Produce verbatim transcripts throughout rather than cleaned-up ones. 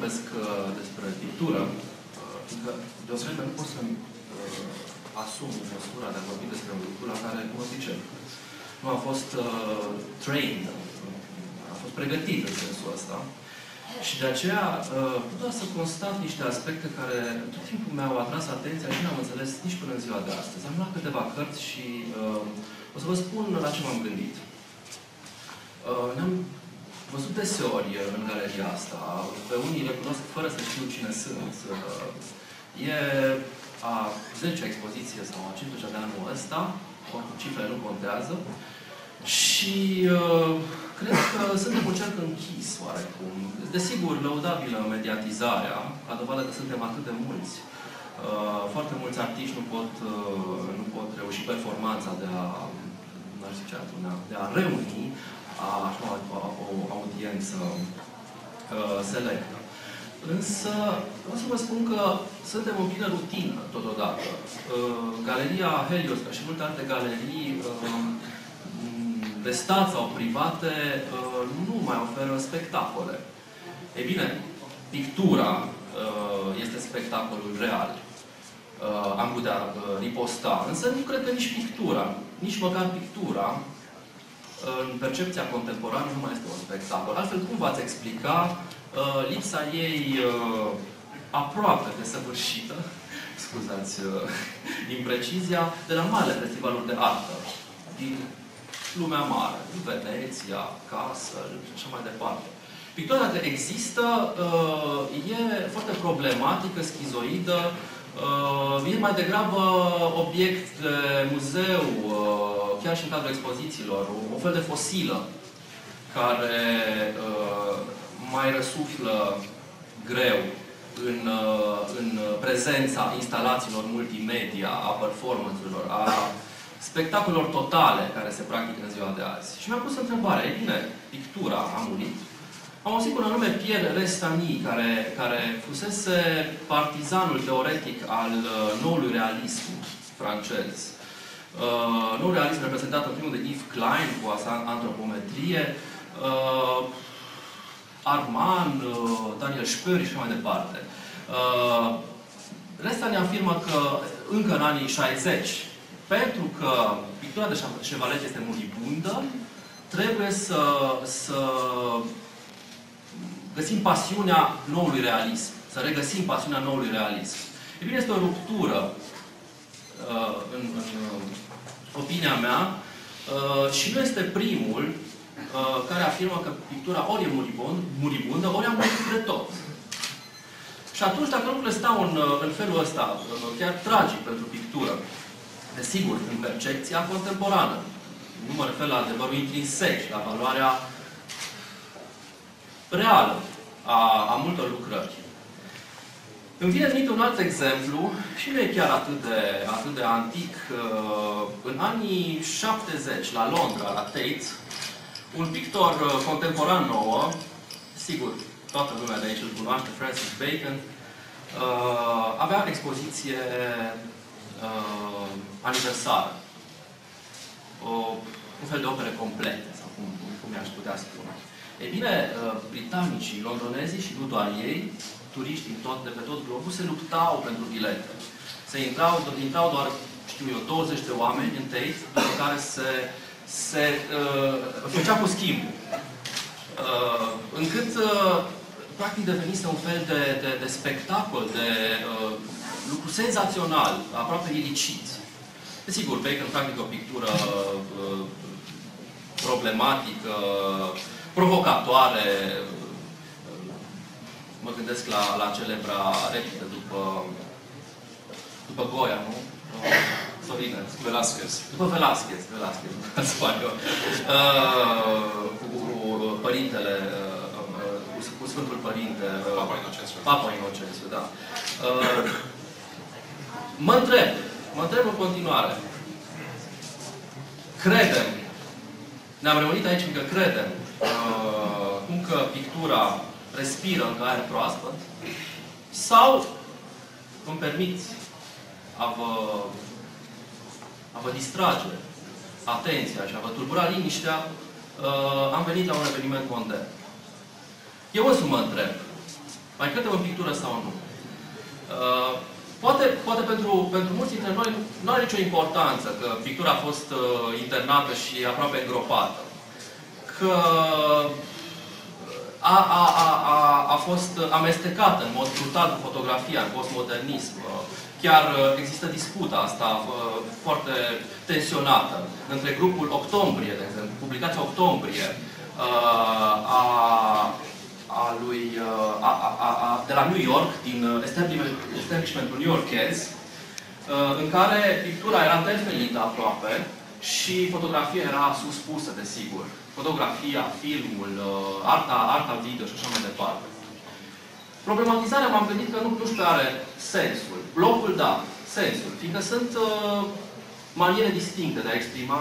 vorbesc uh, despre pictură, uh, fiindcă de o vreme nu pot să-mi uh, asum postura de a vorbi despre o pictură care, cum o zice, nu a fost uh, trained, a fost pregătit în sensul ăsta. Și de aceea uh, pot doar să constat niște aspecte care tot timpul mi-au atras atenția și n-am înțeles nici până în ziua de astăzi. Am luat câteva cărți și uh, o să vă spun la ce m-am gândit. Uh, ne-am văzut deseori în galeria asta. Pe unii le cunosc fără să știu cine sunt. Uh, e a zecea expoziție sau a cincizecea de anul ăsta. Cifrele nu contează. Și uh, cred că suntem un cerc închis, oarecum. Desigur, lăudabilă mediatizarea, a dovadă că suntem atât de mulți. Uh, foarte mulți artiști nu pot, uh, nu pot reuși performanța de a, n-aș zice atunci, de a reuni a, așa, o, o audiență uh, selectă. Însă, vreau să vă spun că suntem în plină rutină, totodată. Uh, Galeria Helios, ca și multe alte galerii, uh, de stat sau private, nu mai oferă spectacole. Ei bine, pictura este spectacolul real. Am putea riposta. Însă nu cred că nici pictura, nici măcar pictura, în percepția contemporană, nu mai este un spectacol. Altfel, cum v-ați explica lipsa ei aproape desăvârșită, scuzați imprecizia, de la marile festivaluri de artă din lumea mare, Veneția, Kassel și așa mai departe. Pictura, dacă există, e foarte problematică, schizoidă, e mai degrabă obiect de muzeu, chiar și în cadrul expozițiilor, un fel de fosilă care mai răsuflă greu în, în prezența instalațiilor multimedia, a performanțelor, a spectacolelor totale care se practică în ziua de azi. Și mi-am pus întrebarea, e bine, pictura a murit. Am auzit un anume Pierre Restany, care, care fusese partizanul teoretic al uh, noului realism francez. Uh, noul realism reprezentat în primul de Yves Klein, cu antropometrie, uh, Armand, uh, Daniel Spöri și așa mai departe. Uh, Restany afirmă că încă în anii șaizeci, pentru că pictura de Chevalier este moribundă, trebuie să, să găsim pasiunea noului realism. Să regăsim pasiunea noului realism. E bine, este o ruptură, uh, în, în opinia mea, uh, și nu este primul uh, care afirmă că pictura ori e moribund, moribundă, ori a murit de tot. Și atunci, dacă lucrurile stau în, în felul ăsta, chiar tragic pentru pictură, desigur, în percepția contemporană. Nu mă refer la adevărul intrinsec, la valoarea reală a, a multor lucrări. Îmi vine în minte un alt exemplu, și nu e chiar atât de, atât de antic. În anii șaptezeci, la Londra, la Tate, un pictor contemporan nouă, sigur, toată lumea de aici îl cunoaște, Francis Bacon, avea expoziție Uh, aniversară. O, un fel de opere complete, sau cum, cum i-aș putea spune. Ei bine, uh, britanicii, londonezii și nu doar ei, turiști din tot, de pe tot globul, se luptau pentru bilete. Se intrau, intrau doar, știu eu, douăzeci de oameni în Tate, după care se, se uh, făcea cu schimb. Uh, încât, uh, practic, devenise un fel de, de, de spectacol, de uh, lucru senzațional, aproape ilicit. Desigur, Bacon practică o pictură uh, problematică, provocatoare. Mă gândesc la, la celebra replică după, după Goya, nu? Sorine. Velázquez. După Velázquez. Velázquez. uh, cu, cu părintele, uh, cu, cu Sfântul Părinte. Uh, Papa Inocențiu. Papa Inocențiu, da. Uh, Mă întreb, mă întreb în continuare. Credem, ne-am reunit aici încă credem uh, cum că pictura respiră încă aer proaspăt, sau îmi permiți a vă, a vă distrage atenția și a vă tulbura liniștea, uh, am venit la un eveniment modern. Eu însumi mă întreb, Mai credem în pictură sau nu? Uh, poate poate pentru, pentru mulți dintre noi nu are nicio importanță că pictura a fost uh, internată și aproape îngropată. Că a, a, a, a, a fost amestecată în mod brutal cu fotografia, în postmodernism. Chiar există disputa asta foarte tensionată între grupul Octombrie, de exemplu, publicația Octombrie a, a lui, a, a, a, de la New York, din establishmentul newyorkez, în care pictura era interferită aproape și fotografia era suspusă, desigur. Fotografia, filmul, arta, arta video și așa mai departe. Problematizarea m-am gândit că nu, nu știu are sensul. Blocul, da, sensul. Fiindcă sunt uh, maniere distincte de a exprima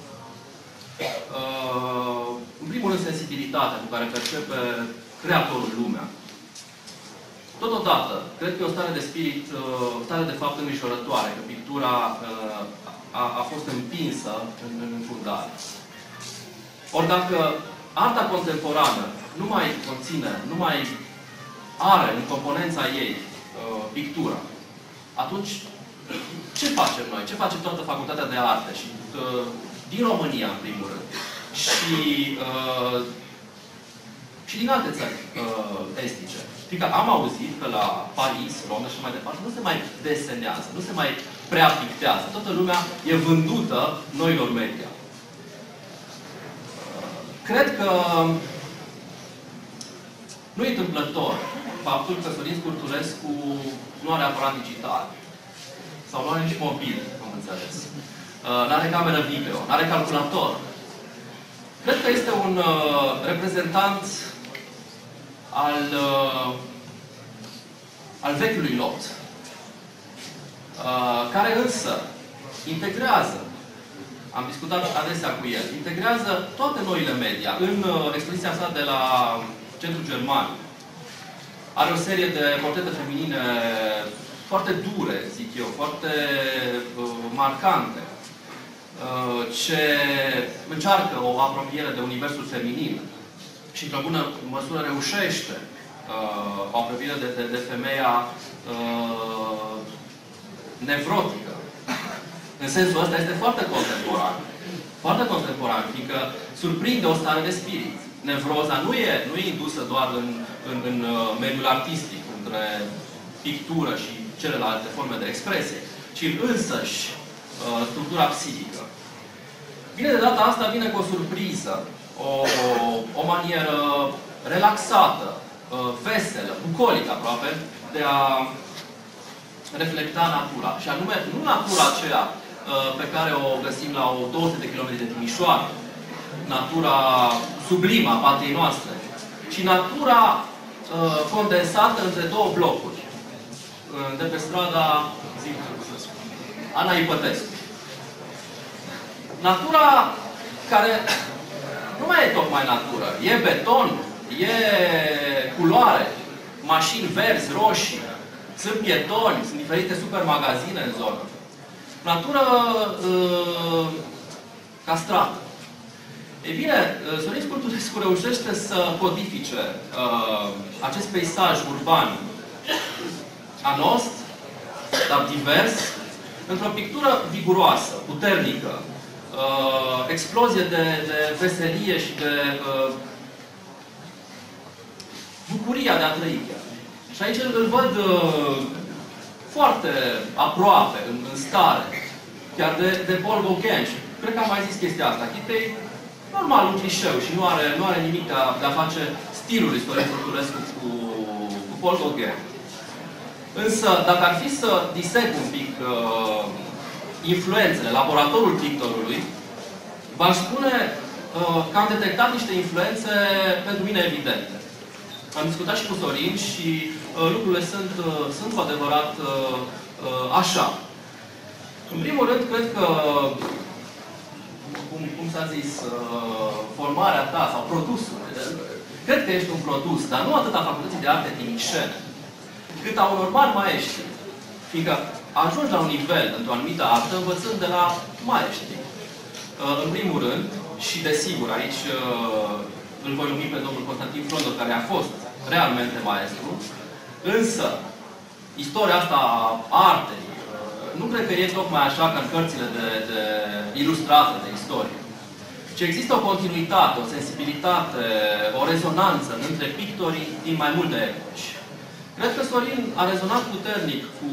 uh, în primul rând sensibilitatea cu care percepe creatorul lumea. Totodată, cred că e o stare de spirit, uh, o stare de fapt îngrijorătoare, că pictura uh, a, a fost împinsă în, în fundare. Ori dacă arta contemporană nu mai conține, nu mai are în componența ei uh, pictura, atunci ce facem noi? Ce face toată facultatea de arte? Și, uh, din România, în primul rând. Și, uh, și din alte țări uh, estice. Fiindcă am auzit că la Paris, Londra și mai departe, nu se mai desenează, nu se mai prea pictează. Toată lumea e vândută noilor media. Cred că nu e întâmplător faptul că Sorin Scurturescu nu are aparat digital. Sau nu are nici mobil, am înțeles. Nu are cameră video, nu are calculator. Cred că este un uh, reprezentant al, uh, al vechiului lot. Uh, care însă integrează, am discutat adesea cu el, integrează toate noile media în uh, expoziția sa de la Centrul German. Are o serie de portrete feminine foarte dure, zic eu, foarte uh, marcante, uh, ce încearcă o apropiere de universul feminin și, într-o bună măsură, reușește uh, o apropiere de, de, de femeia uh, nevrotică. În sensul ăsta este foarte contemporan. Foarte contemporan, fiindcă surprinde o stare de spirit. Nevroza nu e, nu e indusă doar în, în, în mediul artistic, între pictură și celelalte forme de expresie, ci însăși uh, structura psihică. Bine, de data asta vine cu o surpriză, o, o, o manieră relaxată, uh, veselă, bucolică aproape, de a reflecta natura. Și anume, nu natura aceea uh, pe care o găsim la o două sute de kilometri de Timișoara, natura sublimă a patriei noastre, ci natura uh, condensată între două blocuri. Uh, de pe strada zic, Ana Ipătescu. Natura care nu mai e tocmai natură. E beton, e culoare, mașini verzi, roșii, sunt pietoni, sunt diferite supermagazine în zonă. Natură uh, castrată. Ei bine, Sorin Scurturescu reușește să codifice uh, acest peisaj urban anost, dar divers, într-o pictură viguroasă, puternică, uh, explozie de, de veselie și de uh, bucuria de a trăi. Și aici îl văd uh, foarte aproape, în, în stare, chiar de, de Paul Gauguin. Și cred că am mai zis chestia asta. Chitei, normal, un clișeu și nu are, nu are nimic de a, de a face stilul lui Sorin Scurturescu cu, cu Paul Gauguin. Însă, dacă ar fi să disec un pic uh, influențele, laboratorul pictorului, v-aș spune uh, că am detectat niște influențe pentru mine evidente. Am discutat și cu Sorin și uh, lucrurile sunt, uh, sunt cu adevărat uh, uh, așa. În primul rând, cred că cum, cum s-a zis, uh, formarea ta sau produsul. Cred că ești un produs, dar nu atât a Facultății de Arte Timișene, cât a unor mari maestri. Fiindcă ajungi la un nivel, într-o anumită artă, învățând de la maestri. Uh, în primul rând, și desigur, aici uh, îl voi numi pe domnul Constantin Flodor, care a fost realmente maestru, Însă, istoria asta a artei, nu cred că e tocmai așa ca în cărțile de, de ilustrate de istorie. Ci există o continuitate, o sensibilitate, o rezonanță între pictorii din mai multe epoci. Cred că Sorin a rezonat puternic cu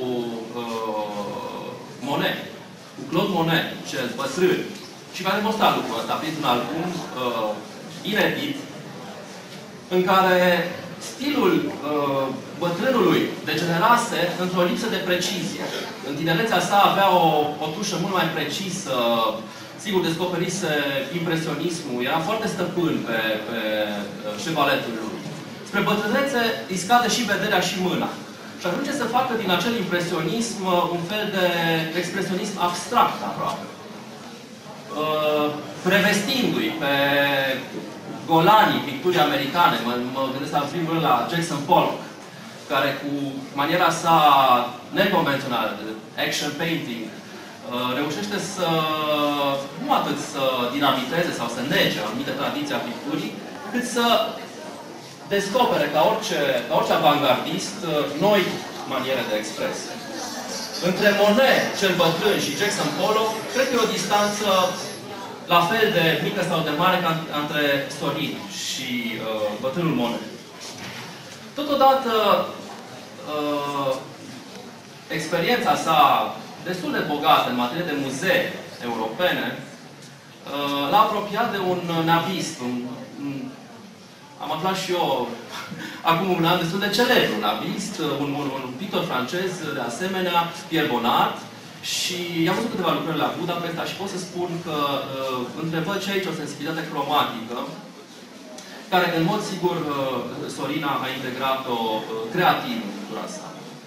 uh, Monet, cu Claude Monet, cel bătrân, și va demonstra lucrul ăsta printr-un album uh, inedit, în care stilul uh, bătrânului degenerase într-o lipsă de precizie. În tinerețea sa avea o, o tușă mult mai precisă, sigur, descoperise impresionismul, era foarte stăpân pe, pe șevaletul lui. Spre bătrânețe îi scade și vederea și mâna. Și ajunge să facă din acel impresionism un fel de expresionism abstract, aproape. Uh, prevestindu-i pe golanii picturii americane, mă, mă gândesc la primul rând la Jackson Pollock, care cu maniera sa neconvențională de action painting reușește să, nu atât să dinamiteze sau să nege o anumită tradiție a picturii, cât să descopere, ca orice, ca orice avangardist, noi maniere de expresie. Între Monet, cel bătrân, și Jackson Pollock, cred că e o distanță la fel de mică sau de mare ca între Sorin și uh, bătrânul Monet. Totodată, uh, experiența sa destul de bogată în materie de muzee europene, uh, l-a apropiat de un navist, un, un, am aflat și eu acum un an destul de celebru navist, un, un, un pictor francez de asemenea, Pierre Bonnard, și i-am văzut câteva lucrări la Budapesta și pot să spun că uh, întrevăd și aici o sensibilitate cromatică, care în mod sigur uh, Sorina a integrat-o uh, creativ în cultura sa.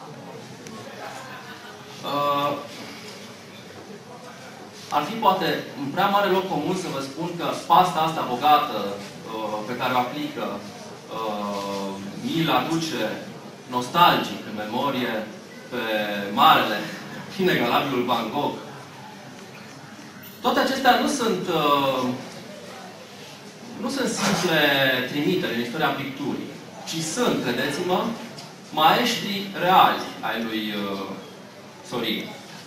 Uh, ar fi poate în prea mare loc comun să vă spun că pasta asta bogată uh, pe care o aplică uh, mi-l aduce nostalgic în memorie pe marele, inegalabilul Van Gogh. Toate acestea nu sunt uh, nu sunt simple trimiteri în istoria picturii, ci sunt, credeți-mă, maestri reali ai lui uh, Sorin.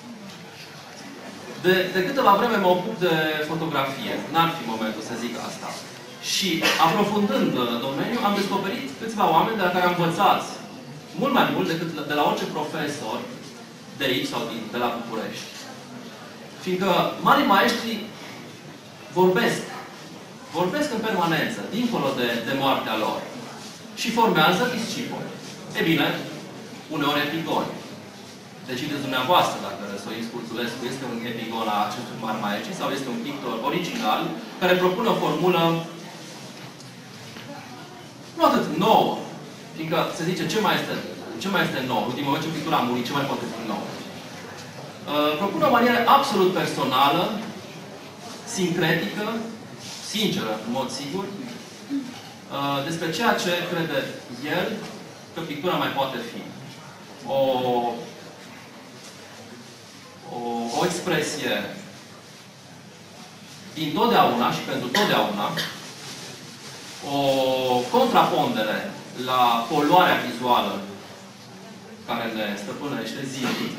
De, de câteva vreme mă ocup de fotografie. N-ar fi momentul să zic asta. Și, aprofundând domeniul, am descoperit câțiva oameni de la care am învățat mult mai mult decât de la orice profesor de aici sau din, de la București. Fiindcă marii maestri vorbesc. Vorbesc în permanență, dincolo de, de moartea lor. Și formează discipoli. E bine, uneori epigoni. Decideți dumneavoastră dacă Sorin Scurtulescu este un epigon a acestui mari maestri sau este un pictor original care propune o formulă nu atât nouă, fiindcă se zice ce mai este, ce mai este nou. Ultima oară ce pictura a murit, ce mai poate fi nou. Uh, propune o manieră absolut personală, sincretică, sinceră, în mod sigur, uh, despre ceea ce crede el că pictura mai poate fi. O O, o expresie din totdeauna și pentru totdeauna, o contrapondere la poluarea vizuală care ne stăpânește zilnic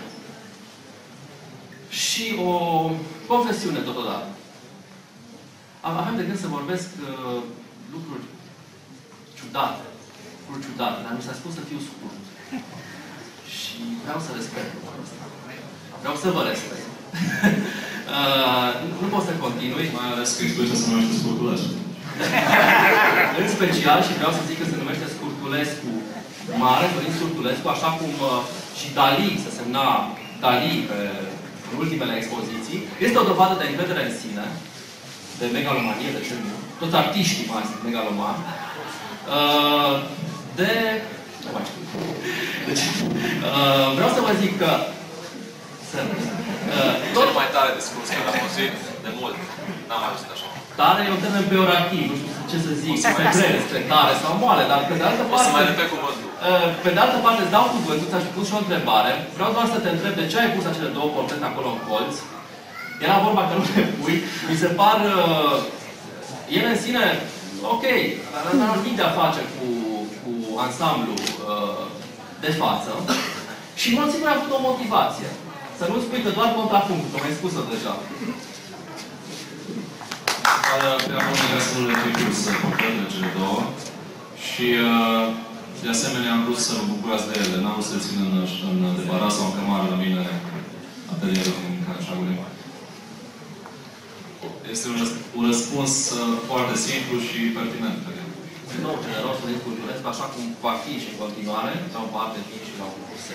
și o confesiune totodată. Aveam de gând să vorbesc uh, lucruri ciudate, lucruri ciudate, dar mi s-a spus să fiu scurt. Și vreau să respect lucrul ăsta. Vreau să vă respect. uh, nu pot să continui. Mai ales că expresia se numește Scurtulescu. În special, și vreau să zic că se numește Scurtulescu Mare, Sorin Scurtulescu, așa cum uh, și Dali se semna Dali pe ultimele expoziții, este o dovadă de încredere în sine, de megalomanie, de ce nu. Toți artiștii mai sunt megalomani. Uh, de... Nu mai știu. Deci, uh, vreau să vă zic că Uh, tot mai tare discurs care am auzit de mult. N-am mai auzit așa. Tare e un termen peorativ, nu știu ce să zic, mai greu despre tare sau moale, dar pe de altă parte... O să mai repet cuvântul. Uh, pe de altă parte îți dau cuvântul, ți-aș pus și o întrebare. Vreau doar să te întreb de ce ai pus acele două portrete acolo în colț. Era vorba că nu le pui. Mi se par... Uh, ele în sine, ok, dar n-ar nimic de a face cu, cu ansamblu uh, de față și mulți mai avut o motivație. Să nu spui că doar contrapunctul, că mai spus-o deja. Prea mult destul de timpul să completeze cele două și uh, de asemenea am vrut să vă bucurați de ele. N-am vrut să le țin în, în debarat sau în cămară la mine atelierul din Cașagului. Este un, un răspuns uh, foarte simplu și pertinent. Din nou, generos, să discursionez, așa cum va fi și în continuare, sau va parte timp și la un curs.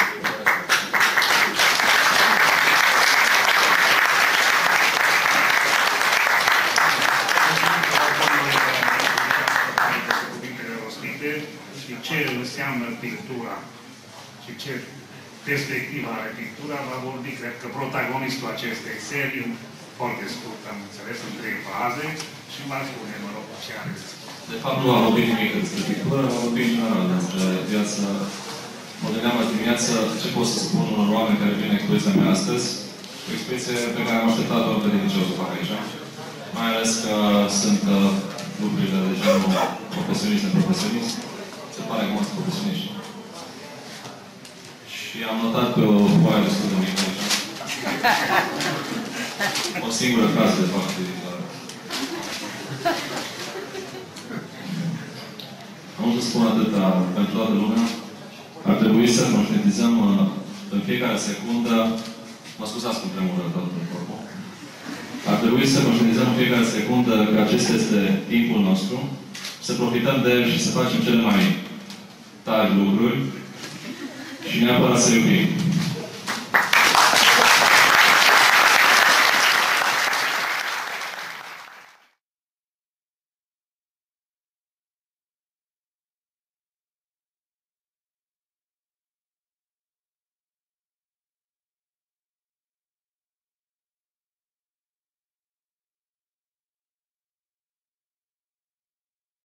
Și ce înseamnă pictura și ce perspectivă are pictura, va vorbi, cred că, protagonistul acestei serii, foarte scurt, am înțeles, în trei faze, și va spune, mă rog, ce are să spune. De fapt, nu am vorbit nimic despre pictură, am vorbit în general despre viață. Mă gândeam azi dimineață ce pot să spun unor oameni care vin în expoziția mea astăzi, o expoziție pe care am așteptat doar pe din ce o să fac aici. Mai ales că sunt uh, lucrurile de genul profesionist neprofesionist. Se pare că mă sunt profesioniști. Și am notat pe o foaie destul de mică aici. O singură frază, de fapt, doar. Am vrut să spun atâta pentru toată lumea. Ar trebui să conștientizăm în fiecare secundă, mă scuzați cum tremură tot în corpul, ar trebui să conștientizăm în fiecare secundă că acesta este timpul nostru, să profităm de el și să facem cele mai tari lucruri și neapărat să iubim.